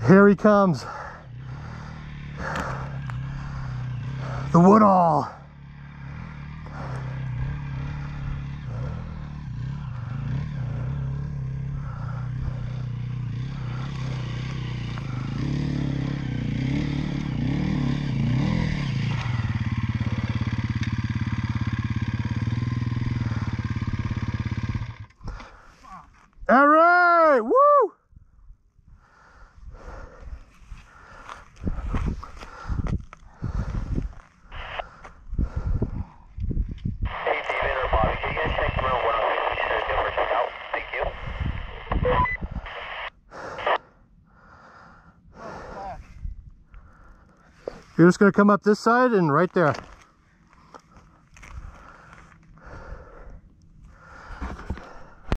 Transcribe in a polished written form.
Here he comes. The Woodall. All right, woo! Hey, David or Bobby, can you guys check room 106? We should go for checkout. Thank you. You're just gonna come up this side and right there.